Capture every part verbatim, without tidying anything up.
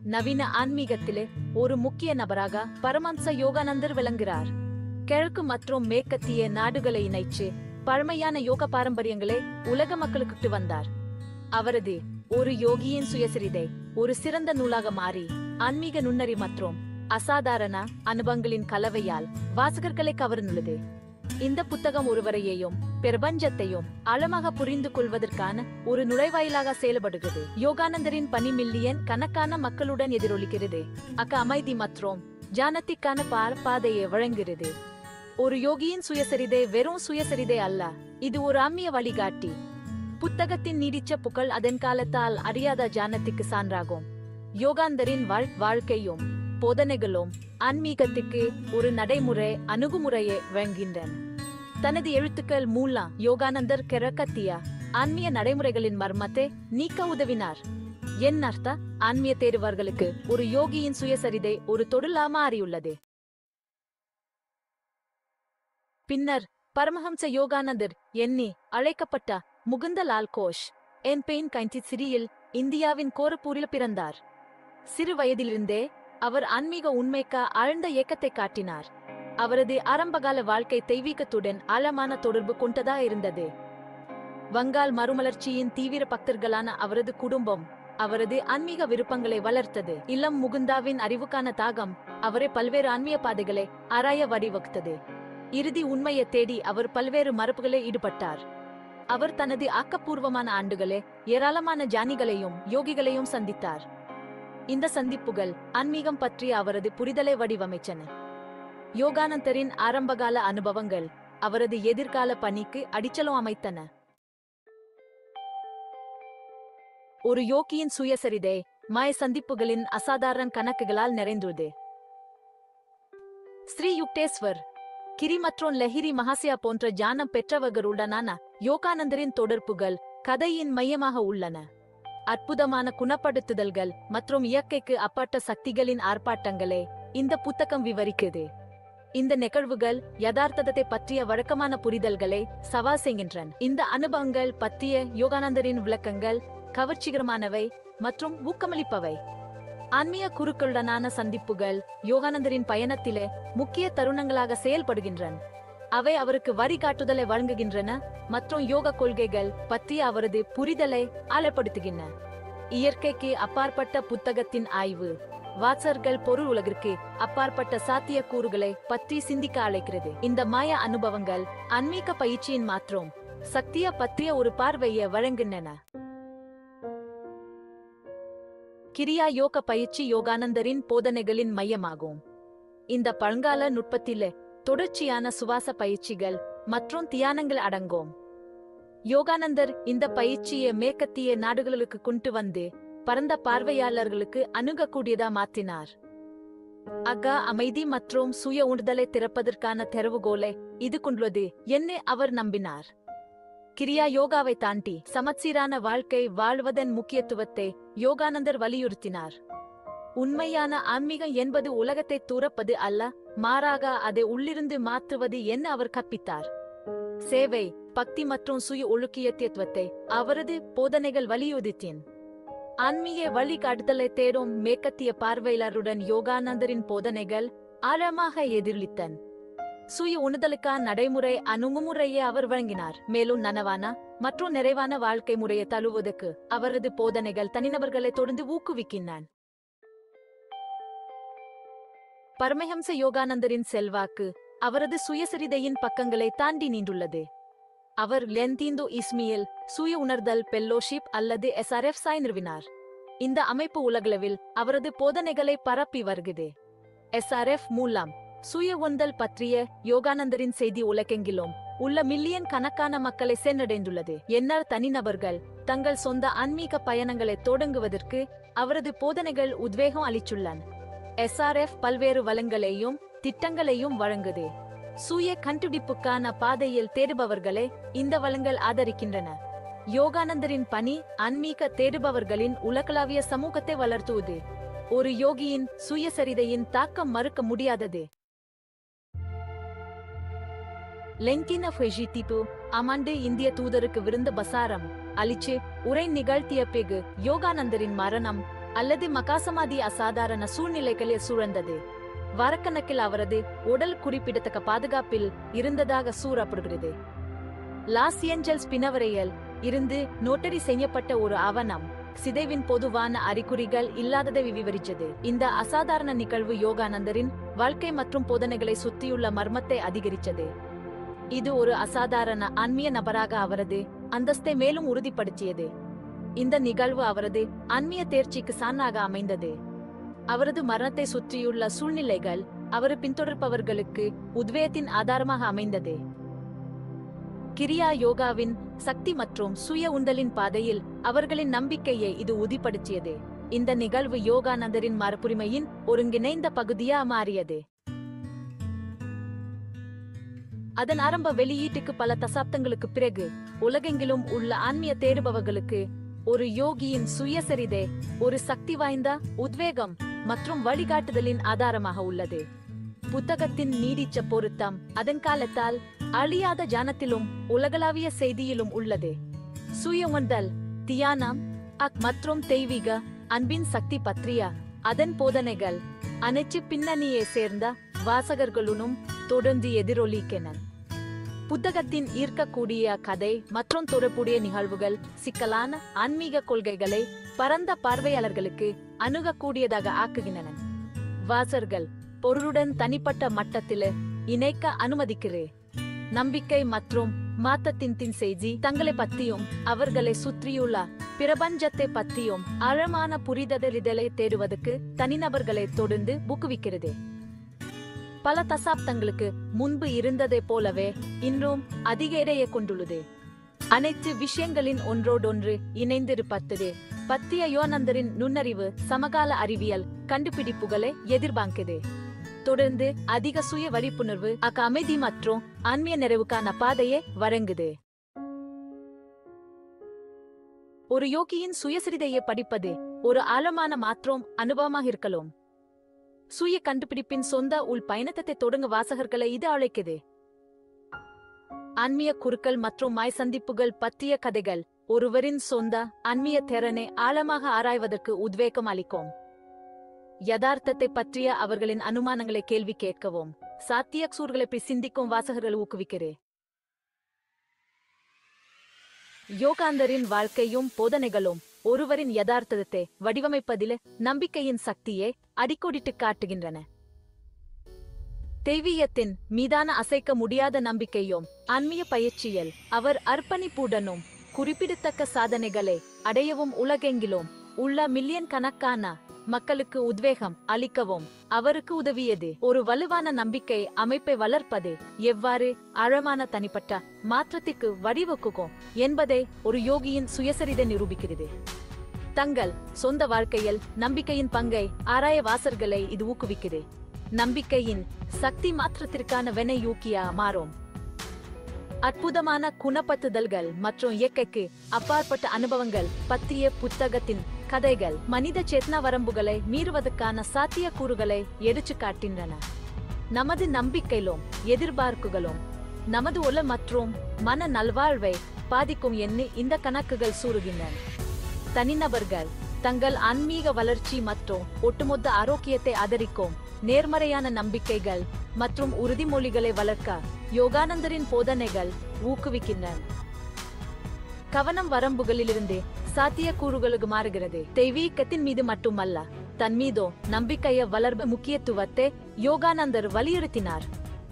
நவீன ஆன்மீகத்திலே ஒரு முக்கிய நபராக பரமஹம்ச யோகானந்தர் விளங்குகிறார். கிழக்கு மற்றும் மேற்கத்திய நாடுகளை இணைச்சு பழமையான யோக பாரம்பரியங்களை உலக மக்களுக்கு வந்தார். அவரது ஒரு யோகியின் சுயசரிதை ஒரு சிறந்த நூலாக மாறி ஆன்மீக நுண்ணறி மற்றும் அசாதாரண அனுபவங்களின் கலவையால் வாசகர்களை கவர்ந்துள்ளது. இந்த புத்தகம் ஒருவரையையும் பிரபஞ்சத்தையும் ஆழமாக புரிந்து கொள்வதற்கான ஒரு நுழைவாயிலாக செயல்படுகிறது. யோகானந்தரின் பணி மில்லியன் கணக்கான மக்களுடன் எதிரொலிக்கிறது. அக்க அமைதி மற்றும் ஜானத்திற்கான பார் பாதையை வழங்குகிறது. ஒரு யோகியின் சுயசரிதை வெறும் சுயசரிதை அல்ல, இது ஒரு ஆன்மீக வழிகாட்டி. புத்தகத்தின் நீடிச்ச புகழ் அதன் காலத்தால் அறியாத ஜானத்திற்கு சான்றாகும். யோகானந்தரின் வாழ் வாழ்க்கையும் போதனைகளும் ஆன்மீகத்துக்கு ஒரு நடைமுறை அணுகுமுறையை வழங்குகின்றன. தனது எழுத்துக்கள் மூலம் யோகானந்தர் கிழக்கத்திய ஆன்மீக நடைமுறைகளின் மர்மத்தை நீக்க உதவினார். என் அர்த்த ஆன்மீக தேர்வர்களுக்கு ஒரு யோகியின் சுயசரிதை ஒரு தொழிலா மாறியுள்ளது. பின்னர் பரமஹம்ச யோகானந்தர் எண்ணி அழைக்கப்பட்ட முகுந்தலால் கோஷ் என் பெயின் கைந்தி சிறியில் இந்தியாவின் கோரப்பூரில் பிறந்தார். சிறு வயதிலிருந்தே அவர் ஆன்மீக உண்மைக்கு ஆழ்ந்த இயக்கத்தை காட்டினார். அவரது ஆரம்பகால வாழ்க்கை தெய்வீகத்துடன் ஆழமான தொடர்பு கொண்டதா இருந்தது. வங்காள் மறுமலர்ச்சியின் தீவிர பக்தர்களான அவரது குடும்பம் அவரது ஆன்மீக விருப்பங்களை வளர்த்தது. இளம் முகுந்தாவின் அறிவுக்கான தாகம் அவரை பல்வேறு ஆன்மீக பாதைகளை ஆராய வழிவகுத்தது. இறுதி உண்மையை தேடி அவர் பல்வேறு மரபுகளை ஈடுபட்டார். அவர் தனது ஆக்கப்பூர்வமான ஆண்டுகளே ஏராளமான ஜானிகளையும் யோகிகளையும் சந்தித்தார். இந்த சந்திப்புகள் ஆன்மீகம் பற்றிய அவரது புரிதலை வடிவமைச்சன. யோகானந்தரின் ஆரம்பகால அனுபவங்கள் அவரது எதிர்கால பணிக்கு அடிச்சலம் அமைத்தன. ஒரு யோகியின் சுயசரிதை மாய சந்திப்புகளின் அசாதாரண கணக்குகளால் நிறைந்துள்ளது. ஸ்ரீ யுக்தேஸ்வர், கிரி மற்றும் லஹிரி மகாசியா போன்ற ஜானம் பெற்றவர்களுடனான யோகானந்தரின் தொடர்புகள் கதையின் மையமாக உள்ளன. அற்புதமான குணப்படுத்துதல்கள் மற்றும் இயற்கைக்கு அப்பாட்ட சக்திகளின் ஆர்ப்பாட்டங்களே இந்த புத்தகம் விவரிக்கிறது. இந்த நிகழ்வுகள் யதார்த்தத்தை பற்றிய வழக்கமான புரிதல்களை சவால் செய்கின்றன. இந்த அனுபவங்கள் பற்றிய யோகானந்தரின் விளக்கங்கள் கவர்ச்சிகரமானவை மற்றும் ஊக்கமளிப்பவை. ஆன்மீக குருக்களுடனான சந்திப்புகள் யோகானந்தரின் பயணத்திலே முக்கிய தருணங்களாக செயல்படுகின்றன. அவை அவருக்கு வழிகாட்டுதலை வழங்குகின்றன மற்றும் யோக கொள்கைகள் பற்றிய அவரது புரிதலை ஆழப்படுத்துகின்றன. இயற்கைக்கு அப்பாற்பட்ட புத்தகத்தின் ஆய்வு வாசகர்கள் பொருள் உலகிற்கு அப்பாற்பட்ட சாத்திய கூறுகளை பற்றி சிந்திக்க அழைக்கிறது. இந்த மாய அனுபவங்கள் ஆன்மீக பயிற்சியின் மாற்றம் சக்திய பற்றிய ஒரு பார்வையை வழங்குகின்றன. கிரியா யோக பயிற்சி யோகானந்தரின் போதனைகளின் மையமாகும். இந்த பழங்கால நுட்பத்திலே தொடர்ச்சியான சுவாச பயிற்சிகள் மற்றும் தியானங்கள் அடங்கும். யோகானந்தர் இந்த பயிற்சியை மேற்கத்திய நாடுகளுக்கு கொண்டு வந்து பரந்த பார்வையாளர்களுக்கு அணுகக்கூடியதா மாற்றினார். அக அமைதி மற்றும் சுய உணர்தலை திறப்பதற்கான திறவுகோலை இது கொண்டுள்ளது என்ன அவர் நம்பினார். கிரியா யோகாவை தாண்டி சமச்சீரான வாழ்க்கை வாழ்வதன் முக்கியத்துவத்தை யோகானந்தர் வலியுறுத்தினார். உண்மையான ஆன்மீகம் என்பது உலகத்தை துறப்பது அல்ல, மாறாக அதை உள்ளிருந்து மாற்றுவது என்ன அவர் கற்பித்தார். சேவை, பக்தி மற்றும் சுய ஒழுக்கியத்துவத்தை அவரது போதனைகள் வலியுறுத்தின. ஆன்மீக வழிகாட்டுதலை தேடும் மேற்கத்திய பார்வையாளருடன் யோகானந்தரின் போதனைகள் ஆழமாக எதிரொலித்தன. சுய உணர்தலுக்கான நடைமுறை அணுகுமுறையை அவர் வழங்கினார். மேலும் நனவான மற்றும் நிறைவான வாழ்க்கை முறையை தழுவுவதற்கு அவரது போதனைகள் தனிநபர்களை தொடர்ந்து ஊக்குவிக்கின்றன. பரமஹம்ச யோகானந்தரின் செல்வாக்கு அவரது சுயசரிதையின் பக்கங்களை தாண்டி நின்றுள்ளது. அவர் லென்தீந்தோ இஸ்மியில் சுய உணர்தல் பெல்லோஷிப் அல்லது எஸ் ஆர் எஃப் சாய் நிறுவினார். இந்த அமைப்பு உலகளவில் அவரது போதனைகளை பரப்பி வருகிறது. எஸ் ஆர் எஃப் மூலம் சுய உணர்தல் பற்றிய யோகானந்தரின் செய்தி உலகெங்கிலும் உள்ள மில்லியன் கணக்கான மக்களை சென்றடைந்துள்ளது. என்னால் தனிநபர்கள் தங்கள் சொந்த ஆன்மீக பயணங்களை தொடங்குவதற்கு அவரது போதனைகள் உத்வேகம் அளித்துள்ளன. எஸ் ஆர் எஃப் பல்வேறு வளங்களையும் திட்டங்களையும் வழங்குது. சுய கண்டுபிடிப்புக்கான பாதையில் தேடுபவர்களை இந்த வளங்கள் ஆதரிக்கின்றன. யோகானந்தரின் பணி ஆன்மீக தேடுபவர்களின் உலகளாவிய சமூகத்தை வளர்த்துவது. ஒரு யோகியின் சுயசரிதையின் தாக்கம் மறுக்க முடியாதது. லெங்கின ஃபெஜிதிப்பு ஆமாண்டு இந்திய தூதருக்கு விருந்த பசாரம் அளிச்சு உரை நிகழ்த்திய பிறகு யோகானந்தரின் மரணம் அல்லது மகாசமாதி அசாதாரண சூழ்நிலைகளில் சூழ்ந்தது. வாரக்கணக்கில் அவரது உடல் குறிப்பிடத்தக்க பாதுகாப்பில் இருந்ததாக கூறப்படுகிறது. லாஸ் ஏஞ்சல்ஸ் பிணவரையில் இருந்து நோட்டரி செய்யப்பட்ட ஒரு ஆவணம் சிதைவின் பொதுவான அறிகுறிகள் இல்லாததை விவரித்தது. இந்த அசாதாரண நிகழ்வு யோகானந்தரின் வாழ்க்கை மற்றும் போதனைகளை சுற்றியுள்ள மர்மத்தை அதிகரித்தது. இது ஒரு அசாதாரண ஆன்மீக நபராக அவரது அந்தஸ்தை மேலும் உறுதிப்படுத்தியது. இந்த நிகழ்வு அவரது ஆன்மீக தேர்ச்சிக்கு சான்றாக அமைந்தது. அவரது மரணத்தை சுற்றியுள்ள சூழ்நிலைகள் அவர் பின்தொடர்பவர்களுக்கு உத்வேகத்தின் ஆதாரமாக அமைந்தது. கிரியா யோகாவின் சக்தி மற்றும் சுய உந்தலின் பாதையில் அவர்களின் நம்பிக்கையை இது உறுதிப்படுத்தியது. இந்த நிகழ்வு யோகானந்தரின் மரபுரிமையின் ஒருங்கிணைந்த பகுதியா மாறியது. அதன் ஆரம்ப வெளியீட்டுக்கு பல தசாப்தங்களுக்கு பிறகு உலகெங்கிலும் உள்ள ஆன்மீக தேடுபவர்களுக்கு ஒரு யோகியின் சுயசரிதை ஒரு சக்தி வாய்ந்த உத்வேகம் மற்றும் வழிகாட்டுதலின் ஆதாரமாக உள்ளது. புத்தகத்தின் நீடிச்ச பொருத்தம் அதன் காலத்தால் அழியாத ஜானத்திலும் உலகளாவிய செய்தியிலும் உள்ளது. சுய உணர்தல், தியானம் அக் மற்றும் தெய்வீக அன்பின் சக்தி பற்றிய அதன் போதனைகள் அனைத்து பின்னணியை சேர்ந்த வாசகர்களும் தொடர்ந்து எதிரொலிக்கின்றன. புத்தகத்தின் ஈர்க்கக்கூடிய கதை மற்றும் தொடர்புடைய நிகழ்வுகள் சிக்கலான ஆன்மீக கொள்கைகளை பரந்த பார்வையாளர்களுக்கு அணுகக்கூடியதாக ஆக்குகின்றன. வாசகர்கள் பொருளுடன் தனிப்பட்ட மட்டத்தில் இணைக்க அனுமதிக்கிறேன். நம்பிக்கை மற்றும் மாற்றத்தின் தின் செய்தி தங்களை பற்றியும் அவர்களை சுற்றியுள்ள பிரபஞ்சத்தை பற்றியும் ஆழமான புரிதலிதலை தேடுவதற்கு தனிநபர்களை தொடர்ந்து ஊக்குவிக்கிறது. பல தசாப்தங்களுக்கு முன்பு இருந்ததை போலவே இன்றும் அதிக இடையை கொண்டுள்ளது. அனைத்து விஷயங்களின் ஒன்றோடொன்று இணைந்திருப்பது பற்றிய யோகானந்தரின் நுண்ணறிவு சமகால அறிவியல் கண்டுபிடிப்புகளை எதிர்பார்க்குது. தொடர்ந்து அதிக சுய விழிப்புணர்வு அக்க அமைதி மற்றும் ஆன்மீக நிறைவுக்கான பாதையை வழங்குது. ஒரு யோகியின் சுயசரிதையை படிப்பது ஒரு ஆழமான மாற்றம் அனுபவமாக இருக்கலாம். சுய கண்டுபிடிப்பின் சொந்த உள் பயணத்தை தொடங்க வாசகர்களை இது அழைக்குது. ஆன்மீக குறுக்கள் மற்றும் மாய் சந்திப்புகள் பற்றிய கதைகள் ஒருவரின் சொந்த ஆன்மீக திறனை ஆழமாக ஆராய்வதற்கு உத்வேகம் அளிக்கும். யதார்த்தத்தை பற்றிய அவர்களின் அனுமானங்களை கேள்வி கேட்கவும் சாத்தியக்கூறுகளை பற்றி சிந்திக்கும் வாசகர்கள் ஊக்குவிக்கிறேன். யோகானந்தரின் வாழ்க்கையும் போதனைகளும் ஒருவரின் யதார்த்தத்தை வடிவமைப்பதில் நம்பிக்கையின் சக்தியை அடிக்கோடிட்டு காட்டுகின்றன. தெய்வீகத்தின் மீதான அசைக்க முடியாத நம்பிக்கையும் ஆன்மீக பயிற்சியில் அவர் அர்ப்பணிப்புடனும் குறிப்பிடத்தக்க சாதனைகளை அடையவும் உலகெங்கிலும் உள்ள மில்லியன் கணக்கான மக்களுக்கு உத்வேகம் அளிக்கவும் அவருக்கு உதவியது. ஒரு வலுவான நம்பிக்கை அமைப்பை வளர்ப்பது எவ்வாறு ஆழமான தனிப்பட்ட மாற்றத்திற்கு வழிவகுக்கும் என்பதை ஒரு யோகியின் சுயசரிதை நிரூபிக்கிறது. தங்கள் சொந்த வாழ்க்கையில் நம்பிக்கையின் பங்கை ஆராய வாசகர்களை இது ஊக்குவிக்கிறது. நம்பிக்கையின் சக்தி மாற்றத்திற்கான வினையூக்கியா மாறும். அற்புதமான குணப்படுத்துதல்கள் மற்றும் இயற்கைக்கு அப்பாற்பட்ட அனுபவங்கள் பற்றிய புத்தகத்தின் கதைகள் மனித சேத்தனா வரம்புகளை மீறுவதற்கான சாத்தியக்கூறுகளை எடுத்து காட்டுகின்றன. நமது நம்பிக்கையிலும் எதிர்பார்ப்புகளும் நமது உல மற்றும் மன நல்வாழ்வை பாதிக்கும் என்று இந்த கணக்குகள் கூறுகின்றன. தனிநபர்கள் தங்கள் ஆன்மீக வளர்ச்சி மற்றும் ஒட்டுமொத்த ஆரோக்கியத்தை ஆதரிக்கும் நேர்மறையான நம்பிக்கைகள் மற்றும் உறுதிமொழிகளை வளர்க்க யோகானந்தரின் போதனைகள் ஊக்குவிக்கின்றன. கவனம் வரம்புகளிலிருந்து சாத்தியக்கூறுகளுக்கு மாறுகிறது. தெய்வீகத்தின் மீது மட்டுமல்ல, தன் மீதோ நம்பிக்கையை வளர்ப்பு முக்கியத்துவத்தை யோகானந்தர் வலியுறுத்தினார்.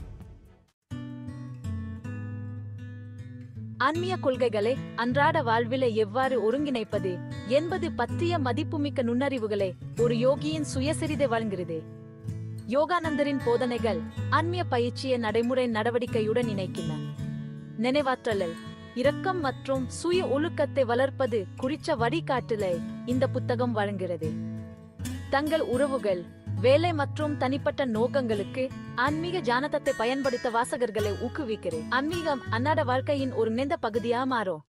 ஆன்மீக கொள்கைகளை அன்றாட வாழ்விலை எவ்வாறு ஒருங்கிணைப்பது என்பது பற்றிய மதிப்புமிக்க நுண்ணறிவுகளை ஒரு யோகியின் சுயசரிதை வழங்குகிறது. யோகானந்தரின் போதனைகள் ஆன்மீக பயிற்சியை நடைமுறை நடவடிக்கையுடன் இணைக்கின்றன. நினைவாற்றல், இரக்கம் மற்றும் சுய ஒழுக்கத்தை வளர்ப்பது குறித்த வழிகாட்டலை இந்த புத்தகம் வழங்குகிறது. தங்கள் உறவுகள், வேலை மற்றும் தனிப்பட்ட நோக்கங்களுக்கு ஆன்மீக ஜானதத்தை பயன்படுத்த வாசகர்களை ஊக்குவிக்கிறது. ஆன்மீகம் அன்னாட வாழ்க்கையின் ஒரு நின்ற பகுதியா மாறும்.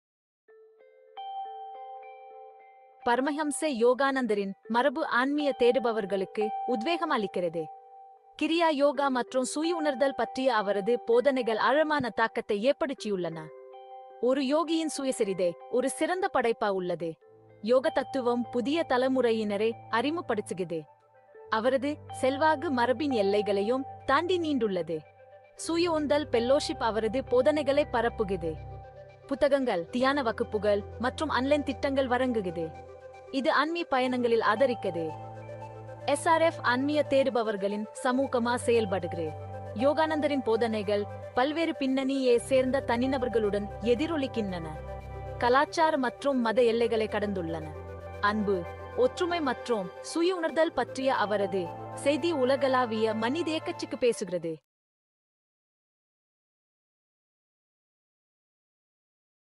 பரமஹம்ச யோகானந்தரின் மரபு ஆன்மீக தேடுபவர்களுக்கு உத்வேகம் அளிக்கிறது. கிரியா யோகா மற்றும் சுய உணர்தல் பற்றிய அவரது போதனைகள் ஆழமான தாக்கத்தை ஏற்படுத்தியுள்ளன. ஒரு யோகியின் சுயசரிதை ஒரு சிறந்த படைப்பா உள்ளது. யோக தத்துவம் புதிய தலைமுறையினரை அறிமுகப்படுத்துகிறது. அவரது செல்வாக்கு மரபின் எல்லைகளையும் தாண்டி நீண்டுள்ளது. சுய உந்தல் பெல்லோஷிப் அவரது போதனைகளை பரப்புகிறது. புத்தகங்கள், தியான வகுப்புகள் மற்றும் ஆன்லைன் திட்டங்கள் வழங்குகிறது. இது ஆன்மீக பயணங்களில் ஆதரிக்கிறது. எஸ் ஆர் எஃப் ஆன்மீக தேடுபவர்களின் சமூகமா செயல்படுகிறது. யோகானந்தரின் போதனைகள் பல்வேறு பின்னணியை சேர்ந்த தனிநபர்களுடன் எதிரொலிக்கின்றன. கலாச்சார மற்றும் மத எல்லைகளை கடந்துள்ளன. அன்பு, ஒற்றுமை மற்றும் சுய உணர்தல் பற்றிய அவரது செய்தி உலகளாவிய மனித இயக்கச்சுக்கு பேசுகிறது.